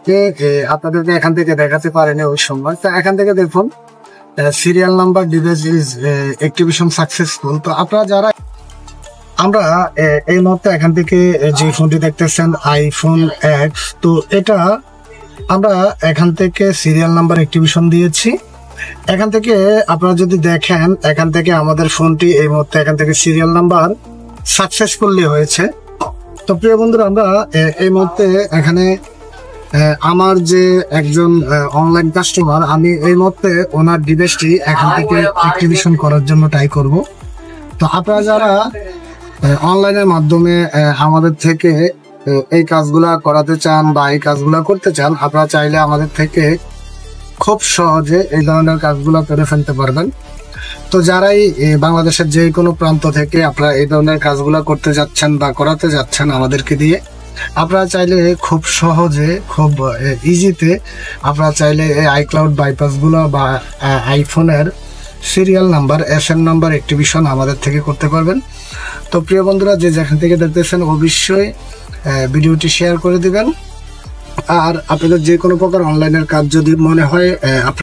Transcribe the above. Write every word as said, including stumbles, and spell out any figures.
আপনাদেরকে এখান থেকে দেখাতে পারেনি ওই সময়। তো এখান থেকে দেখুন serial number device is activation successful. তো আপনারা যারা আমরা এই মুহূর্তে এখান থেকে যে ফোনটি দেখতেছেন আইফোন এক্স, তো এটা আমরা এখান থেকে সিরিয়াল নাম্বার অ্যাক্টিভেশন দিয়েছি। এখান থেকে আপনারা যদি দেখেন এখান থেকে আমাদের ফোনটি এই মুহূর্তে এখান থেকে সিরিয়াল নাম্বার সাকসেসফুলি হয়েছে। তো প্রিয় বন্ধুরা, আমরা এই মুহূর্তে এখানে আমার যে একজন অনলাইন কাস্টমার, আমি এই মুহূর্তে ওনার ডিভাইসটি এখান থেকে অ্যাক্টিভেশন করার জন্য ট্রাই করব। তো আপনারা যারা অনলাইনের মাধ্যমে আমাদের থেকে এই কাজগুলা করাতে চান বা এই কাজগুলা করতে চান, আপনারা চাইলে আমাদের থেকে খুব সহজে এই ধরনের কাজগুলো করে ফেলতে পারবেন। তো যারাই বাংলাদেশের যে কোনো প্রান্ত থেকে আপনারা এই ধরনের কাজগুলো করতে যাচ্ছেন বা করাতে যাচ্ছেন আমাদেরকে দিয়ে, আপনারা চাইলে খুব সহজে খুব ইজিতে আপনারা চাইলে এই আইক্লাউড বাইপাসগুলো বা আইফোনের serial number S N number activation আমাদের থেকে করতে পারবেন। তো প্রিয় বন্ধুরা, যে যেখান থেকে দেখতেছেন অবশ্যই ভিডিওটি শেয়ার করে দিবেন। আর আপনাদের যে কোনো প্রকার অনলাইনের কাজ যদি মনে হয়